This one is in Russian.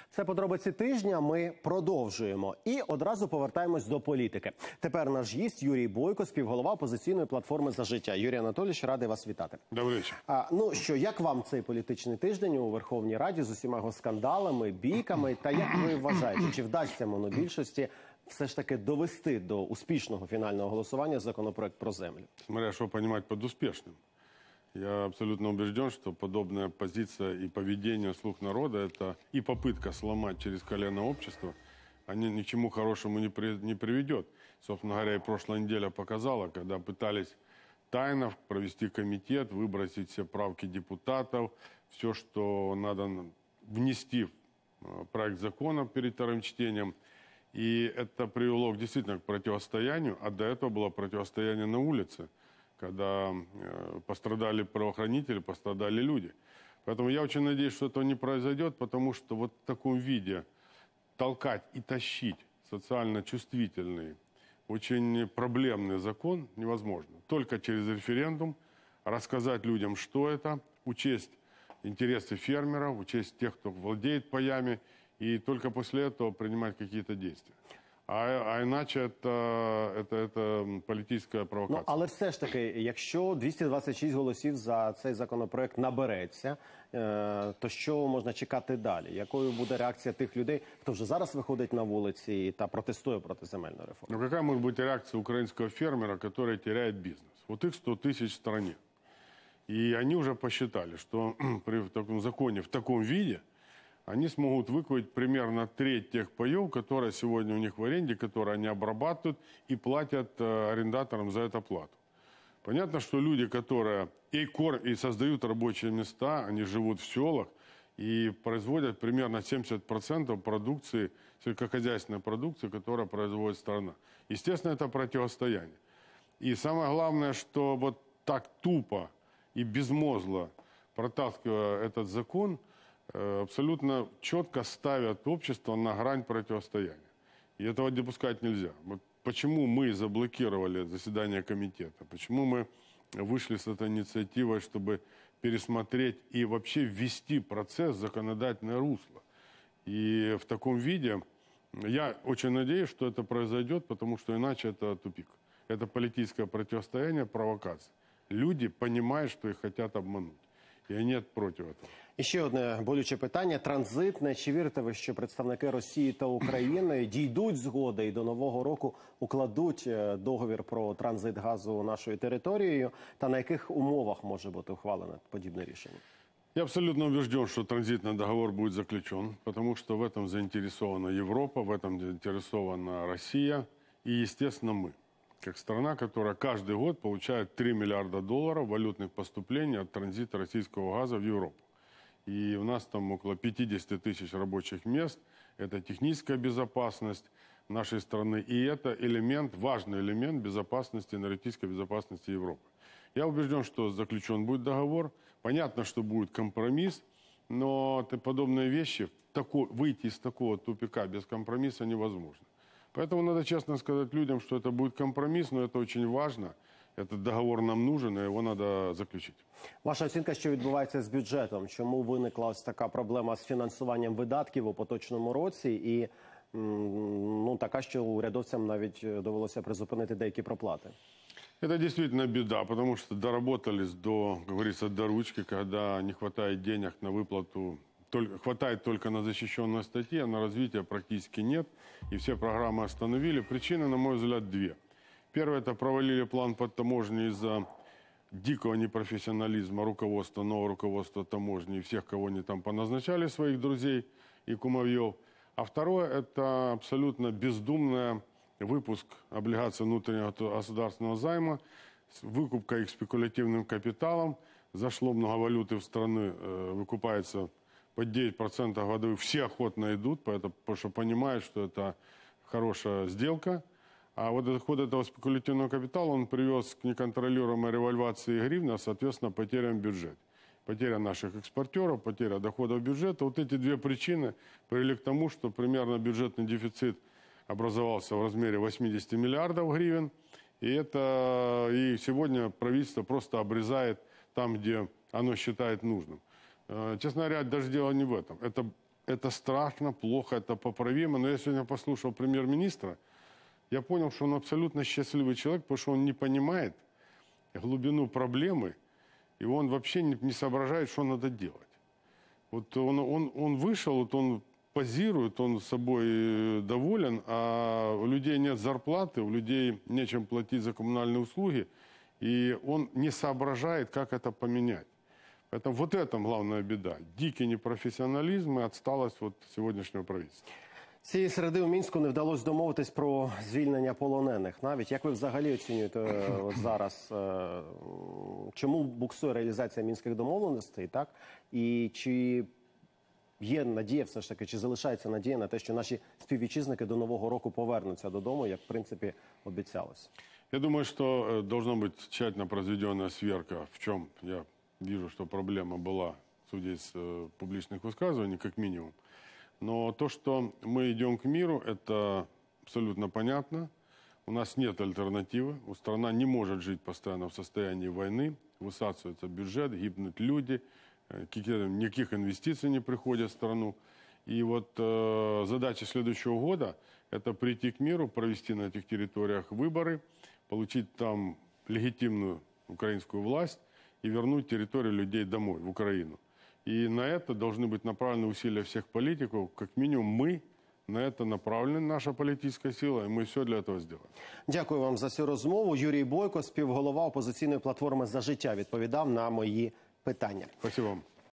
Це подробиці тижня. Ми продовжуємо і одразу повертаємось до політики. Тепер наш гість Юрій Бойко, співголова опозиційної платформи «За життя». Юрій Анатолійович, радий вас вітати. Добрий вечір. Ну що, як вам цей політичний тиждень у Верховній Раді з усіма його скандалами, бійками? Та як ви вважаєте, чи вдасться монобільшості все ж таки довести до успішного фінального голосування законопроект про землю? Смотря что понимать под успешным. Я абсолютно убежден, что подобная позиция и поведение слуг народа, это и попытка сломать через колено общество, они ни к чему хорошему не приведет. Собственно говоря, и прошлая неделя показала, когда пытались тайно провести комитет, выбросить все правки депутатов, все, что надо внести в проект закона перед вторым чтением. И это привело действительно к противостоянию, а до этого было противостояние на улице, когда пострадали правоохранители, пострадали люди. Поэтому я очень надеюсь, что этого не произойдет, потому что вот в таком виде толкать и тащить социально чувствительный, очень проблемный закон невозможно. Только через референдум рассказать людям, что это, учесть интересы фермеров, учесть тех, кто владеет паями, и только после этого принимать какие-то действия. А іначе це політична провокація. Ну, але все ж таки, якщо 226 голосів за цей законопроект набереться, то що можна чекати далі? Якою буде реакція тих людей, хто вже зараз виходить на вулиці та протестує проти земельної реформи? Ну, яка може бути реакція українського фермера, який теряє бізнес? Вот их 100 тысяч в стране. И они уже посчитали, что при таком законе в таком виде они смогут выкупить примерно треть тех паев, которые сегодня у них в аренде, которые они обрабатывают и платят арендаторам за это плату. Понятно, что люди, которые и создают рабочие места, они живут в селах и производят примерно 70% продукции, сельскохозяйственной продукции, которая производит страна. Естественно, это противостояние. И самое главное, что вот так тупо и безмозгло протаскивая этот закон, абсолютно четко ставят общество на грань противостояния. И этого допускать нельзя. Вот почему мы заблокировали заседание комитета, почему мы вышли с этой инициативой, чтобы пересмотреть и вообще ввести процесс в законодательное русло. И в таком виде я очень надеюсь, что это произойдет, потому что иначе это тупик. Это политическое противостояние, провокация. Люди понимают, что их хотят обмануть. І вони проти цього. І ще одне болюче питання – транзитне. Чи вірите ви, що представники Росії та України дійдуть згоди і до Нового року укладуть договір про транзит газу нашою територією? Та на яких умовах може бути ухвалене подібне рішення? Я абсолютно убежден, что транзитный договор будет заключен, потому что в этом заинтересована Европа, в этом заинтересована Россия и, естественно, мы. Как страна, которая каждый год получает 3 миллиарда долларов валютных поступлений от транзита российского газа в Европу. И у нас там около 50 тысяч рабочих мест. Это техническая безопасность нашей страны. И это элемент, важный элемент безопасности, энергетической безопасности Европы. Я убежден, что заключен будет договор. Понятно, что будет компромисс. Но подобные вещи, выйти из такого тупика без компромисса невозможно. Поэтому надо честно сказать людям, что это будет компромисс, но это очень важно. Этот договор нам нужен, и его надо заключить. Ваша оцінка, що відбувається з бюджетом? Чому виникла ось така проблема з фінансуванням видатків у поточному році? І така, що урядовцям навіть довелося призупинити деякі проплати? Это действительно беда, потому что доработались до, как говорится, до ручки, когда не хватает денег на выплату. Хватает только на защищенные статьи, а на развитие практически нет. И все программы остановили. Причины, на мой взгляд, две. Первое, это провалили план под таможней из-за дикого непрофессионализма руководства, нового руководства таможни и всех, кого они там поназначали, своих друзей и кумовьев. А второе, это абсолютно бездумный выпуск облигаций внутреннего государственного займа, выкупка их спекулятивным капиталом. Зашло много валюты в страны, выкупается под 9% годовых, все охотно идут, потому что понимают, что это хорошая сделка. А вот ход этого спекулятивного капитала, он привез к неконтролируемой револьвации гривны, а, соответственно, потерям в бюджете. Потеря наших экспортеров, потеря доходов бюджета. Вот эти две причины привели к тому, что примерно бюджетный дефицит образовался в размере 80 миллиардов гривен. И сегодня правительство просто обрезает там, где оно считает нужным. Честно говоря, даже дело не в этом. Это это страшно, плохо, это поправимо. Но я сегодня послушал премьер-министра, я понял, что он абсолютно счастливый человек, потому что он не понимает глубину проблемы, и он вообще не соображает, что надо делать. Вот он вышел, вот он позирует, он собой доволен, а у людей нет зарплаты, у людей нечем платить за коммунальные услуги, и он не соображает, как это поменять. Поэтому вот этом главная беда. Дикий непрофессионализм и отсталость вот сегодняшнего правительства. Цієї середи у Мінську не вдалося домовитись про звільнення полонених. Навіть як ви взагалі оцінюєте от зараз, чому буксує реалізація мінських домовленостей, так? І чи є надія все ж таки, чи залишається надія на те, що наші співвітчизники до Нового року повернуться додому, як в принципі обіцялось? Я думаю, что должна быть тщательно произведенная сверка, в чем я вижу, что проблема была, судя из публичных высказываний, как минимум. Но то, что мы идем к миру, это абсолютно понятно. У нас нет альтернативы. Страна не может жить постоянно в состоянии войны. Высасывается бюджет, гибнут люди, никаких инвестиций не приходят в страну. И вот задача следующего года – это прийти к миру, провести на этих территориях выборы, получить там легитимную украинскую власть и вернуть территорию людей домой, в Украину. И на это должны быть направлены усилия всех политиков. Как минимум мы на это направлена наша политическая сила, и мы все для этого сделаем. Дякую вам за цю розмову. Юрій Бойко, співголова опозиційної платформи «За життя», відповідав на мої питання. Спасибо вам.